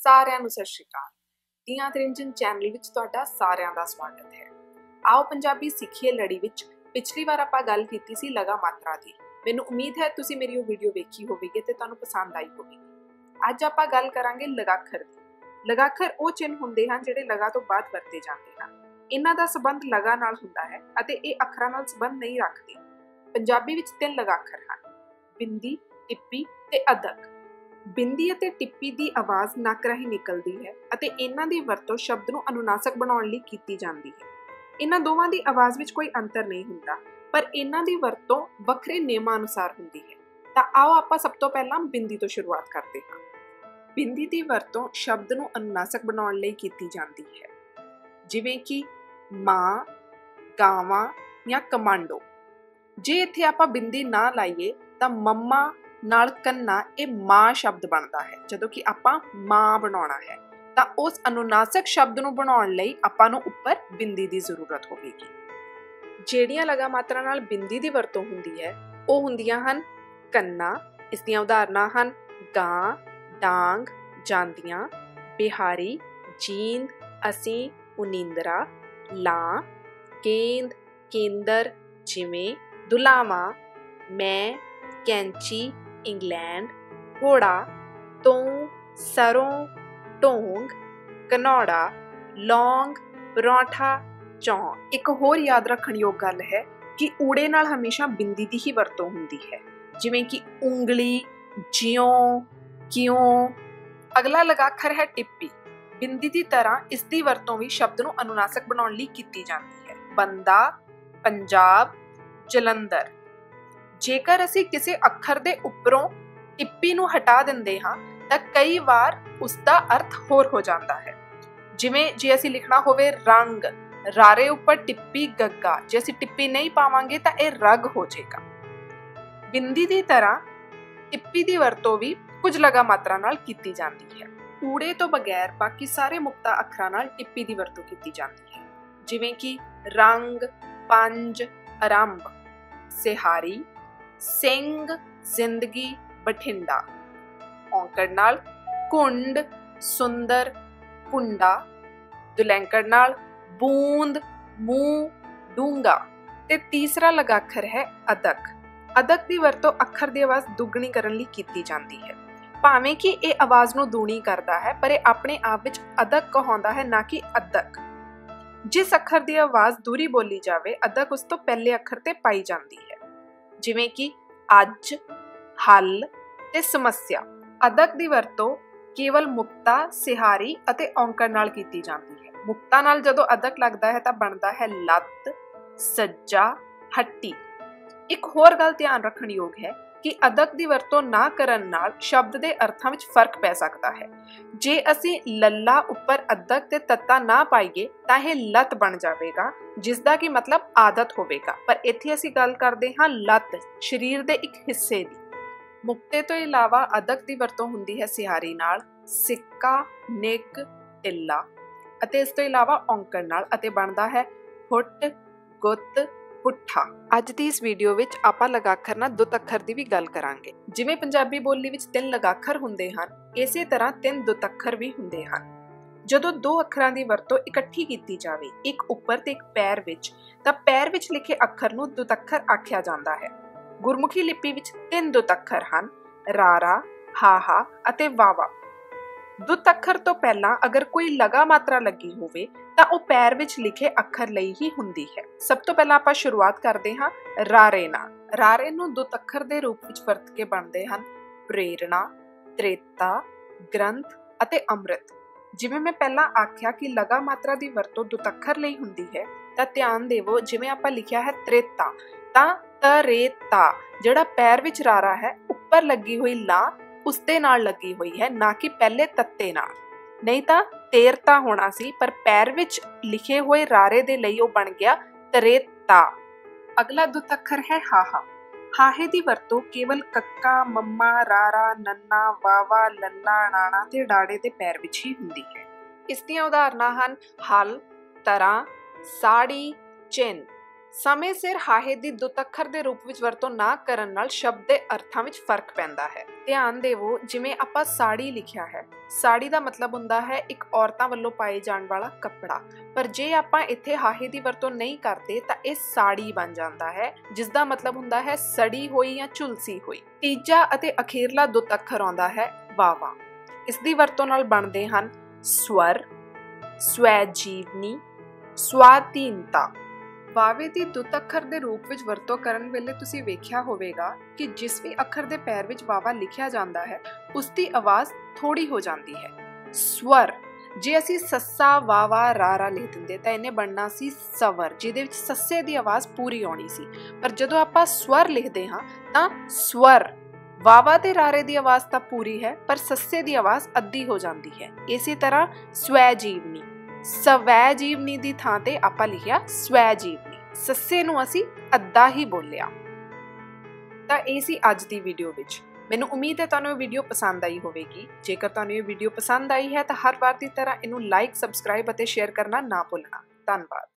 ਸਾਰਿਆਂ ਨੂੰ ਸਤਿ ਸ਼੍ਰੀ ਅਕਾਲ। ਧੀਆਂ ਤ੍ਰਿੰਜਨ ਚੈਨਲ ਵਿੱਚ ਤੁਹਾਡਾ ਸਾਰਿਆਂ ਦਾ ਸਵਾਗਤ ਹੈ। ਆਓ ਪੰਜਾਬੀ ਸਿੱਖੀਏ ਲੜੀ ਵਿੱਚ ਪਿਛਲੀ ਵਾਰ ਆਪਾਂ ਗੱਲ ਕੀਤੀ ਸੀ ਲਗਾ ਮਾਤਰਾ ਦੀ। ਮੈਨੂੰ ਉਮੀਦ ਹੈ ਤੁਸੀਂ ਮੇਰੀ ਉਹ ਵੀਡੀਓ ਵੇਖੀ ਹੋਵੇਗੀ ਤੇ ਤੁਹਾਨੂੰ ਪਸੰਦ ਆਈ ਹੋਵੇਗੀ। ਅੱਜ ਆਪਾਂ ਗੱਲ ਕਰਾਂਗੇ ਲਗਾਖਰ ਦੀ। ਲਗਾਖਰ ਉਹ ਚਿੰਨ੍ਹ ਹੁੰਦੇ ਹਨ ਜਿਹੜੇ ਲਗਾ ਤੋਂ ਬਾਅਦ ਵਰਤੇ ਜਾਂਦੇ ਹਨ। ਇਹਨਾਂ ਦਾ ਸੰਬੰਧ ਲਗਾ ਨਾਲ ਹੁੰਦਾ ਹੈ ਅਤੇ ਇਹ ਅੱਖਰਾਂ ਨਾਲ ਸੰਬੰਧ ਨਹੀਂ ਰੱਖਦੇ। ਪੰਜਾਬੀ ਵਿੱਚ 3 ਲਗਾਖਰ ਹਨ: ਬਿੰਦੀ, ਟਿੱਪੀ ਤੇ ਅਦਕ। ਬਿੰਦੀ ਅਤੇ ਟਿੱਪੀ ਦੀ ਆਵਾਜ਼ ਨੱਕ ਰਾਹੀਂ ਨਿਕਲਦੀ ਹੈ ਅਤੇ ਇਹਨਾਂ ਦੀ ਵਰਤੋਂ ਸ਼ਬਦ ਨੂੰ ਅਨੁਨਾਸਕ ਬਣਾਉਣ ਲਈ ਕੀਤੀ ਜਾਂਦੀ ਹੈ। ਇਹਨਾਂ ਦੋਵਾਂ ਦੀ ਆਵਾਜ਼ ਵਿੱਚ ਕੋਈ ਅੰਤਰ ਨਹੀਂ ਹੁੰਦਾ, ਪਰ ਇਹਨਾਂ ਦੀ ਵਰਤੋਂ ਵੱਖਰੇ ਨਿਯਮਾਂ ਅਨੁਸਾਰ ਹੁੰਦੀ ਹੈ। ਤਾਂ ਆਓ ਆਪਾਂ ਸਭ ਤੋਂ ਪਹਿਲਾਂ ਬਿੰਦੀ ਤੋਂ ਸ਼ੁਰੂਆਤ ਕਰਦੇ ਹਾਂ। ਬਿੰਦੀ ਦੀ ਵਰਤੋਂ ਸ਼ਬਦ ਨੂੰ ਅਨੁਨਾਸਕ ਬਣਾਉਣ ਲਈ ਕੀਤੀ ਜਾਂਦੀ ਹੈ, ਜਿਵੇਂ ਕਿ ਮਾਂ, ਗਾਵਾਂ ਜਾਂ ਕਮਾਂਡੋ। ਜੇ ਇੱਥੇ ਆਪਾਂ ਬਿੰਦੀ ਨਾ ਲਾਈਏ ਤਾਂ ਮੰਮਾ ਨਾਲ ਕੰਨਾ ਇਹ ਮਾਂ ਸ਼ਬਦ ਬਣਦਾ ਹੈ, ਜਦੋਂ ਕਿ ਆਪਾਂ ਮਾਂ ਬਣਾਉਣਾ ਹੈ ਤਾਂ ਉਸ ਅਨੁਨਾਸਕ ਸ਼ਬਦ ਨੂੰ ਬਣਾਉਣ ਲਈ ਆਪਾਂ ਨੂੰ ਉੱਪਰ ਬਿੰਦੀ ਦੀ ਜ਼ਰੂਰਤ ਹੋਵੇਗੀ। ਜਿਹੜੀਆਂ ਲਗਾ ਮਾਤਰਾ ਨਾਲ ਬਿੰਦੀ ਦੀ ਵਰਤੋਂ ਹੁੰਦੀ ਹੈ ਉਹ ਹੁੰਦੀਆਂ ਹਨ ਕੰਨਾ। ਇਸ ਦੀਆਂ ਉਦਾਹਰਨਾਂ ਹਨ ਗਾਂ, ਡਾਂਗ, ਜਾਂਦੀਆਂ, ਬਿਹਾਰੀ, ਜੀਂਦ, ਅਸੀਂ, ਉਨੀਂਦਰਾ, ਲਾਂ, ਗੇਂਦ, ਕੇਂਦਰ, ਜਿਵੇਂ, ਦੁਲਾਵਾਂ, ਮੈਂ, ਕੈਂਚੀ, ਇੰਗਲੈਂਡ, ਘੋੜਾ, ਤੋਂ, ਸਰੋਂ, ਢੋਂਗ, ਕਨੌੜਾ, ਲੌਂਗ, ਪਰੌਂਠਾ, ਚੌਂ। ਇੱਕ ਹੋਰ ਯਾਦ ਰੱਖਣ ਯੋਗ ਗੱਲ ਹੈ ਕਿ ਊੜੇ ਨਾਲ ਹਮੇਸ਼ਾ ਬਿੰਦੀ ਦੀ ਹੀ ਵਰਤੋਂ ਹੁੰਦੀ ਹੈ, ਜਿਵੇਂ ਕਿ ਉਂਗਲੀ, ਜਿਉਂ, ਕਿਉਂ। ਅਗਲਾ ਲਗਾਖਰ ਹੈ ਟਿੱਪੀ। ਬਿੰਦੀ ਦੀ ਤਰ੍ਹਾਂ ਇਸ ਦੀ ਵਰਤੋਂ ਵੀ ਸ਼ਬਦ ਨੂੰ ਅਨੁਨਾਸਕ ਬਣਾਉਣ ਲਈ ਕੀਤੀ ਜਾਂਦੀ ਹੈ। ਬੰਦਾ, ਪੰਜਾਬ, ਜਲੰਧਰ। ਜੇਕਰ ਅਸੀਂ ਕਿਸੇ ਅੱਖਰ ਦੇ ਉੱਪਰੋਂ ਟਿੱਪੀ ਨੂੰ ਹਟਾ ਦਿੰਦੇ ਹਾਂ ਤਾਂ ਕਈ ਵਾਰ ਉਸ ਦਾ ਅਰਥ ਹੋਰ ਹੋ ਜਾਂਦਾ ਹੈ। ਜਿਵੇਂ ਜੇ ਅਸੀਂ ਲਿਖਣਾ ਹੋਵੇ ਰੰਗ, ਰਾਰੇ ਉੱਪਰ ਟਿੱਪੀ ਗੱਗਾ, ਜੇ ਅਸੀਂ ਟਿੱਪੀ ਨਹੀਂ ਪਾਵਾਂਗੇ ਤਾਂ ਇਹ ਰਗ ਹੋ ਜਾਏਗਾ। ਬਿੰਦੀ ਦੀ ਤਰ੍ਹਾਂ ਟਿੱਪੀ ਦੀ ਵਰਤੋਂ ਵੀ ਕੁਝ ਲਗਾ ਮਾਤਰਾ ਨਾਲ ਕੀਤੀ ਜਾਂਦੀ ਹੈ। ਊੜੇ ਤੋਂ ਬਗੈਰ ਬਾਕੀ ਸਾਰੇ ਮੁਕਤਾ ਅੱਖਰਾਂ ਨਾਲ ਟਿੱਪੀ ਦੀ ਵਰਤੋਂ ਕੀਤੀ ਜਾਂਦੀ ਹੈ, ਜਿਵੇਂ ਕਿ ਰੰਗ, ਪੰਜ, ਆਰੰਭ, ਸਿਹਾਰੀ, ਸਿੰਘ, ਜ਼ਿੰਦਗੀ, ਬਠਿੰਡਾ। ਔਂਕੜ ਨਾਲ ਘੁੰਡ, ਸੁੰਦਰ, ਕੁੰਡਾ। ਦੁਲੈਂਕੜ ਨਾਲ ਬੂੰਦ, ਮੂੰਹ, ਡੂੰਗਾ। ਤੇ ਤੀਸਰਾ ਲਗਾਖਰ ਹੈ ਅਦਕ। ਅਦਕ ਦੀ ਵਰਤੋਂ ਅੱਖਰ ਦੀ ਆਵਾਜ਼ ਦੁੱਗਣੀ ਕਰਨ ਲਈ ਕੀਤੀ ਜਾਂਦੀ ਹੈ। ਭਾਵੇਂ ਕਿ ਇਹ ਆਵਾਜ਼ ਨੂੰ ਦੂਣੀ ਕਰਦਾ ਹੈ, ਪਰ ਇਹ ਆਪਣੇ ਆਪ ਵਿੱਚ ਅਦਕ ਕਹਾਉਂਦਾ ਹੈ, ਨਾ ਕਿ ਅਦਕ। ਜਿਸ ਅੱਖਰ ਦੀ ਆਵਾਜ਼ ਦੂਰੀ ਬੋਲੀ ਜਾਵੇ ਅਦਕ ਉਸ ਤੋਂ ਪਹਿਲੇ ਅੱਖਰ ਤੇ ਪਾਈ ਜਾਂਦੀ ਹੈ, ਜਿਵੇਂ ਕਿ ਅੱਜ, ਹੱਲ ਤੇ ਸਮੱਸਿਆ। ਅਦਕ ਦੀ ਵਰਤੋਂ ਕੇਵਲ ਮੁਕਤਾ, ਸਿਹਾਰੀ ਅਤੇ ਔਂਕੜ ਨਾਲ ਕੀਤੀ ਜਾਂਦੀ ਹੈ। ਮੁਕਤਾ ਨਾਲ ਜਦੋਂ ਅਦਕ ਲੱਗਦਾ ਹੈ ਤਾਂ ਬਣਦਾ ਹੈ ਲੱਤ, ਸੱਜਾ, ਹੱਟੀ। ਇੱਕ ਹੋਰ ਗੱਲ ਧਿਆਨ ਰੱਖਣ ਯੋਗ ਹੈ ਕਿ ਅਦਕ ਦੀ ਵਰਤੋਂ ਨਾ ਕਰਨ ਨਾਲ ਸ਼ਬਦ ਦੇ ਅਰਥਾਂ ਵਿੱਚ ਫਰਕ ਪੈ ਸਕਦਾ ਹੈ। ਜੇ ਅਸੀਂ ਲੱਲਾ ਉੱਪਰ ਅਦਕ ਤੇ ਤੱਤਾ ਨਾ ਪਾਈਏ ਤਾਂ ਇਹ ਲੱਤ ਬਣ ਜਾਵੇਗਾ, ਜਿਸ ਦਾ ਕਿ ਮਤਲਬ ਆਦਤ ਹੋਵੇਗਾ, ਪਰ ਇੱਥੇ ਅਸੀਂ ਗੱਲ ਕਰਦੇ ਹਾਂ ਲੱਤ, ਸਰੀਰ ਦੇ ਇੱਕ ਹਿੱਸੇ ਦੀ। ਮੁਕਤੇ ਤੋਂ ਇਲਾਵਾ ਅਦਕ ਦੀ ਵਰਤੋਂ ਹੁੰਦੀ ਹੈ ਸਿਹਾਰੀ ਨਾਲ, ਸਿੱਕਾ, ਨਿੱਘ, ਟਿੱਲਾ, ਅਤੇ ਇਸ ਤੋਂ ਇਲਾਵਾ ਔਂਕੜ ਨਾਲ, ਅਤੇ ਬਣਦਾ ਹੈ ਫੁੱਟ, ਗੁੱਤ, ਪੁੱਠਾ। ਅੱਜ ਦੀ ਇਸ ਵੀਡੀਓ ਵਿੱਚ ਆਪਾਂ ਲਗਾਖਰ ਨਾਲ ਦੁੱਤ ਅੱਖਰ ਦੀ ਵੀ ਗੱਲ ਕਰਾਂਗੇ। ਜਿਵੇਂ ਪੰਜਾਬੀ ਬੋਲੀ ਵਿੱਚ 3 ਲਗਾਖਰ ਹੁੰਦੇ ਹਨ, ਇਸੇ ਤਰ੍ਹਾਂ 3 ਦੁੱਤ ਅੱਖਰ ਵੀ ਹੁੰਦੇ ਹਨ। ਜਦੋਂ 2 ਅੱਖਰਾਂ ਦੀ ਵਰਤੋਂ ਇਕੱਠੀ ਕੀਤੀ ਜਾਵੇ, ਇੱਕ ਉੱਪਰ ਤੇ ਇੱਕ ਪੈਰ ਵਿੱਚ, ਤਾਂ ਪੈਰ ਵਿੱਚ ਲਿਖੇ ਅੱਖਰ ਨੂੰ ਦੁੱਤ ਅੱਖਰ ਆਖਿਆ ਜਾਂਦਾ ਹੈ। ਗੁਰਮੁਖੀ ਲਿਪੀ ਵਿੱਚ 3 ਦੁੱਤ ਅੱਖਰ ਹਨ: ਰਾਰਾ, ਹਾਹਾ ਅਤੇ ਵਾਵਾ। ਦੁੱਤ ਅੱਖਰ ਤੋਂ ਪਹਿਲਾਂ ਅਗਰ ਕੋਈ ਲਗਾ ਮਾਤਰਾ ਲੱਗੀ ਹੋਵੇ ਤਾਂ ਉਹ ਪੈਰ ਵਿੱਚ ਲਿਖੇ ਅੱਖਰ ਲਈ ਹੀ ਹੁੰਦੀ ਹੈ। ਸਭ ਤੋਂ ਪਹਿਲਾਂ ਆਪਾਂ ਸ਼ੁਰੂਆਤ ਕਰਦੇ ਹਾਂ ਰਾਰੇ ਨਾਲ। ਰਾਰੇ ਨੂੰ ਦੁੱਤ ਅੱਖਰ ਦੇ ਰੂਪ ਵਿੱਚ ਵਰਤ ਕੇ ਬਣਦੇ ਹਨ ਪ੍ਰੇਰਣਾ, ਤ੍ਰੇਤਾ, ਗ੍ਰੰਥ ਅਤੇ ਅੰਮ੍ਰਿਤ। ਜਿਵੇਂ ਮੈਂ ਪਹਿਲਾਂ ਆਖਿਆ ਕਿ ਲਗਾ ਮਾਤਰਾ ਦੀ ਵਰਤੋਂ ਦੁੱਤ ਅੱਖਰ ਲਈ ਹੁੰਦੀ ਹੈ, ਤਾਂ ਧਿਆਨ ਦੇਵੋ ਜਿਵੇਂ ਆਪਾਂ ਲਿਖਿਆ ਹੈ ਤ੍ਰੇਤਾ, ਤਾਂ ਤਰੇਤਾ ਜਿਹੜਾ ਪੈਰ ਵਿੱਚ ਰਾਰਾ ਹੈ ਉੱਪਰ ਲੱਗੀ ਹੋਈ ਲਾ ਉਸ ਦੇ ਨਾਲ ਲੱਗੀ ਹੋਈ ਹੈ, ਨਾ ਕਿ ਪਹਿਲੇ ਤੱਤੇ ਨਾਲ। ਨਹੀਂ ਤਾਂ ਤੇਰਤਾ ਹੋਣਾ ਸੀ, ਪਰ ਪੈਰ ਵਿੱਚ ਲਿਖੇ ਹੋਏ ਰਾਰੇ ਦੇ ਲਈ ਉਹ ਬਣ ਗਿਆ ਤਰੇਤਾ। ਅਗਲਾ ਦੁੱਤ ਅੱਖਰ ਹੈ ਹਾਹਾ। ਹਾਹੇ ਦੀ ਵਰਤੋਂ ਕੇਵਲ ਕੱਕਾ, ਮੰਮਾ, ਰਾਰਾ, ਨੰਨਾ, ਵਾਵਾ, ਲੱਲਾ, ਨਾਣਾ ਤੇ ਡਾੜੇ ਦੇ ਪੈਰ ਵਿੱਚ ਹੀ ਹੁੰਦੀ ਹੈ। ਇਸ ਦੀਆਂ ਉਦਾਹਰਨਾਂ ਹਨ ਹਲ, ਤਰਾਂ, ਸਾੜੀ, ਚਿੰਨ। ਸਮੇਂ ਸਿਰ ਹਾਹੇ ਦੀ ਦੁੱਤ ਅੱਖਰ ਦੇ ਰੂਪ ਵਿੱਚ ਵਰਤੋਂ ਨਾ ਕਰਨ ਨਾਲ ਸ਼ਬਦ ਦੇ ਅਰਥਾਂ ਵਿੱਚ ਫਰਕ ਪੈਂਦਾ ਹੈ। ਧਿਆਨ ਦੇਵੋ, ਜਿਵੇਂ ਆਪਾਂ ਸਾੜੀ ਲਿਖਿਆ ਹੈ, ਸਾੜੀ ਦਾ ਮਤਲਬ ਹੁੰਦਾ ਹੈ ਇੱਕ ਔਰਤਾਂ ਵੱਲੋਂ ਪਾਏ ਜਾਣ ਵਾਲਾ ਕੱਪੜਾ, ਪਰ ਜੇ ਆਪਾਂ ਇੱਥੇ ਹਾਹੇ ਦੀ ਵਰਤੋਂ ਨਹੀਂ ਕਰਦੇ ਤਾਂ ਇਹ ਸਾੜੀ ਬਣ ਜਾਂਦਾ ਹੈ, ਜਿਸ ਦਾ ਮਤਲਬ ਹੁੰਦਾ ਹੈ ਸੜੀ ਹੋਈ ਜਾਂ ਝੁਲਸੀ ਹੋਈ। ਤੀਜਾ ਅਤੇ ਅਖੀਰਲਾ ਦੁੱਤ ਅੱਖਰ ਆਉਂਦਾ ਹੈ ਵਾਵਾ। ਇਸ ਦੀ ਵਰਤੋਂ ਨਾਲ ਬਣਦੇ ਹਨ ਸਵਰ, ਸਵੈਜੀਵਨੀ, ਸਵਾਧੀਨਤਾ। ਵਾਵੇ ਦੀ ਦੁੱਤ ਅੱਖਰ ਦੇ ਰੂਪ ਵਿੱਚ ਵਰਤੋਂ ਕਰਨ ਵੇਲੇ ਤੁਸੀਂ ਵੇਖਿਆ ਹੋਵੇਗਾ ਕਿ ਜਿਸ ਵੀ ਅੱਖਰ ਦੇ ਪੈਰ ਵਿੱਚ ਵਾਵਾ ਲਿਖਿਆ ਜਾਂਦਾ ਹੈ ਉਸ ਦੀ ਆਵਾਜ਼ ਥੋੜੀ ਹੋ ਜਾਂਦੀ ਹੈ। ਸਵਰ, ਜੇ ਅਸੀਂ ਸੱਸਾ ਵਾਵਾ ਰਾਰਾ ਲਿਖ ਦਿੰਦੇ ਤਾਂ ਇਹਨੇ ਬਣਨਾ ਸੀ ਸਵਰ, ਜਿਹਦੇ ਵਿੱਚ ਸੱਸੇ ਦੀ ਆਵਾਜ਼ ਪੂਰੀ ਆਉਣੀ ਸੀ। ਪਰ ਜਦੋਂ ਆਪਾਂ ਸਵਰ ਲਿਖਦੇ ਹਾਂ ਤਾਂ ਸਵਰ, ਵਾਵਾ ਤੇ ਰਾਰੇ ਦੀ ਆਵਾਜ਼ ਤਾਂ ਪੂਰੀ ਹੈ ਪਰ ਸੱਸੇ ਦੀ ਆਵਾਜ਼ ਅੱਧੀ ਹੋ ਜਾਂਦੀ ਹੈ। ਇਸੇ ਤਰ੍ਹਾਂ ਸਵੈਜੀਵਨੀ, ਸਵੈ ਜੀਵਨੀ ਦੀ ਥਾਂ ਤੇ ਆਪਾਂ ਲਿਖਿਆ ਸਵੈ ਜੀਵਨੀ, ਸੱਸੇ ਨੂੰ ਅਸੀਂ ਅੱਧਾ ਹੀ ਬੋਲਿਆ। ਤਾਂ ਇਹ ਸੀ ਅੱਜ ਦੀ ਵੀਡੀਓ ਵਿੱਚ। ਮੈਨੂੰ ਉਮੀਦ ਹੈ ਤੁਹਾਨੂੰ ਇਹ ਵੀਡੀਓ ਪਸੰਦ ਆਈ ਹੋਵੇਗੀ। ਜੇਕਰ ਤੁਹਾਨੂੰ ਇਹ ਵੀਡੀਓ ਪਸੰਦ ਆਈ ਹੈ ਤਾਂ ਹਰ ਵਾਰ ਦੀ ਤਰ੍ਹਾਂ ਇਹਨੂੰ ਲਾਈਕ, ਸਬਸਕ੍ਰਾਈਬ ਅਤੇ ਸ਼ੇਅਰ ਕਰਨਾ ਨਾ ਭੁੱਲਣਾ। ਧੰਨਵਾਦ।